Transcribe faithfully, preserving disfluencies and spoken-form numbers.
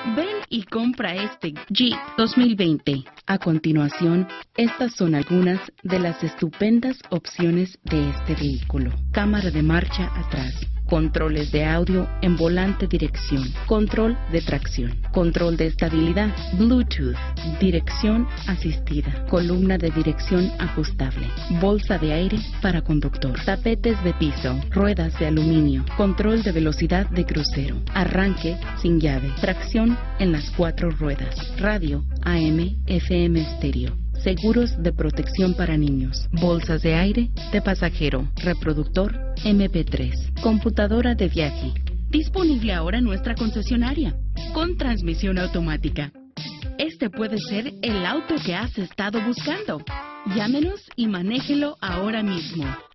Ven y compra este Jeep dos mil veinte. A continuación, estas son algunas de las estupendas opciones de este vehículo. Cámara de marcha atrás. Controles de audio en volante dirección. Control de tracción. Control de estabilidad. Bluetooth. Dirección asistida. Columna de dirección ajustable. Bolsa de aire para conductor. Tapetes de piso. Ruedas de aluminio. Control de velocidad de crucero. Arranque sin llave. Tracción en las cuatro ruedas. Radio A M F M estéreo. Seguros de protección para niños. Bolsas de aire de pasajero. Reproductor eme pe tres. Computadora de viaje. Disponible ahora en nuestra concesionaria. Con transmisión automática. Este puede ser el auto que has estado buscando. Llámenos y manéjelo ahora mismo.